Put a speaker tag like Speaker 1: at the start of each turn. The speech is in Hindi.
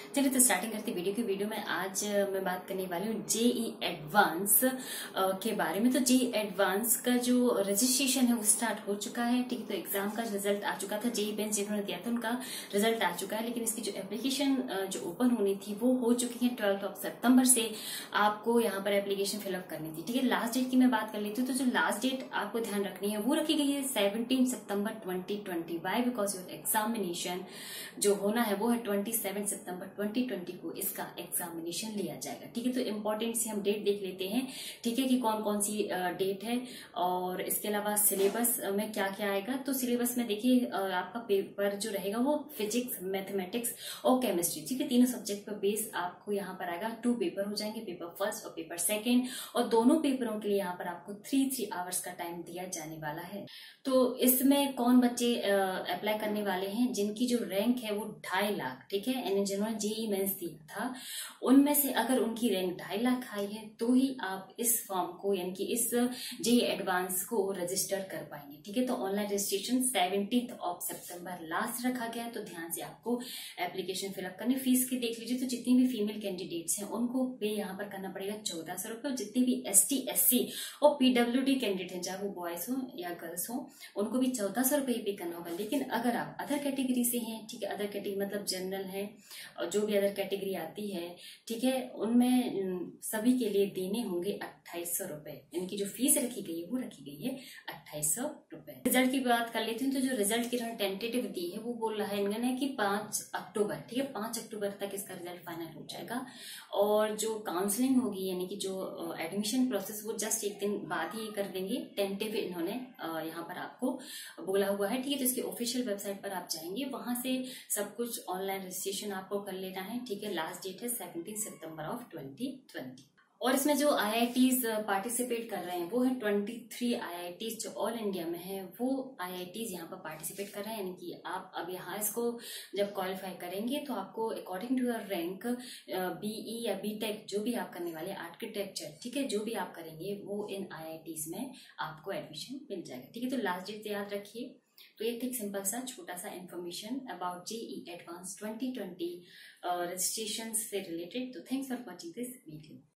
Speaker 1: चलिए तो स्टार्टिंग करते वीडियो में आज मैं बात करने वाली हूँ जेई एडवांस के बारे में। तो जेई एडवांस का जो रजिस्ट्रेशन है वो स्टार्ट हो चुका है। ठीक है, तो एग्जाम का रिजल्ट आ चुका था। जेई मेंस जिन्होंने दिया था उनका रिजल्ट आ चुका है, लेकिन इसकी जो एप्लीकेशन जो ओपन होनी थी वो हो चुकी है। 12 सितंबर से आपको यहाँ पर एप्लीकेशन फिलअप करनी थी। ठीक है, लास्ट डेट की मैं बात कर लेती हूँ। तो जो लास्ट डेट आपको ध्यान रखनी है वो रखी गई है 17 सितंबर 2020। वाई? बिकॉज योर एग्जामिनेशन जो होना है वो है 27 सितंबर 2020 को इसका एग्जामिनेशन लिया जाएगा। ठीक है, तो इम्पोर्टेंट से हम डेट देख लेते हैं। ठीक है, कि कौन कौन सी डेट है और इसके अलावा सिलेबस में क्या क्या आएगा। तो सिलेबस में देखिए आपका पेपर जो रहेगा वो फिजिक्स, मैथमेटिक्स और केमिस्ट्री। ठीक है, तीनों सब्जेक्ट पर बेस आपको यहाँ पर आएगा। 2 पेपर हो जाएंगे, पेपर फर्स्ट और पेपर सेकेंड, और दोनों पेपरों के लिए यहाँ पर आपको 3 आवर्स का टाइम दिया जाने वाला है। तो इसमें कौन बच्चे अप्लाई करने वाले हैं जिनकी जो रैंक है वो 2.5 लाख। ठीक है, यानी जिन्होंने जेई मेंस दिया था उनमें से अगर उनकी रैंक 2.5 लाख आई है तो ही आप इस फॉर्म को यानी कि इस जेई एडवांस को रजिस्टर कर पाएंगे। ठीक है, तो ऑनलाइन रजिस्ट्रेशन 17 सितंबर लास्ट रखा गया है। तो ध्यान से आपको एप्लीकेशन फिलअप करनी। फीस की देख लीजिए, तो जितनी भी फीमेल कैंडिडेट्स हैं उनको पे यहाँ पर करना पड़ेगा 1400 रुपये, और जितनी भी ST SC और PWD कैंडिडेट हैं, चाहे वो बॉयज हो या गर्ल्स हो, उनको भी 1400 रुपये ही पे करना होगा। लेकिन अगर आप अदर कैटेगरी से हैं, ठीक है, अदर कैटेगरी मतलब जनरल है और जो भी अदर कैटेगरी आती है, ठीक है, उनमें सभी के लिए देने होंगे 2800 रुपये। इनकी जो फीस रखी गई है वो रखी गई है 2800 रुपये। रिजल्ट की बात कर लेती हूँ। तो जो रिजल्ट की टेंटेटिव दी है वो बोल रहा है इन्होंने कि 5 अक्टूबर। ठीक है, 5 अक्टूबर तक इसका रिजल्ट फाइनल हो जाएगा। और जो काउंसलिंग होगी यानी कि जो एडमिशन प्रोसेस वो जस्ट एक दिन बाद ही कर देंगे। टेंटेटिव इन्होंने यहाँ पर आपको बोला हुआ है। ठीक है, तो इसके ऑफिशियल वेबसाइट पर आप जाएंगे, वहां से सब कुछ ऑनलाइन रजिस्ट्रेशन आपको कर लेना है। ठीक है, लास्ट डेट है 17 सितंबर ऑफ 2020। और इसमें जो IITs पार्टिसिपेट कर रहे हैं वो है 23 IITs जो ऑल इंडिया में है, वो IITs यहाँ पर पार्टिसिपेट कर रहे हैं। यानी कि आप अब यहाँ इसको जब क्वालिफाई करेंगे तो आपको according to your rank BE या BTech जो भी आप करने वाले आर्किटेक्चर, ठीक है, जो भी आप करेंगे वो इन IITs में आपको एडमिशन मिल जाएगा। ठीक है, तो लास्ट डेट याद रखिए। तो ये एक सिंपल सा छोटा सा information about JEE advance 2020 registration से रिलेटेड। तो thanks for watching this video.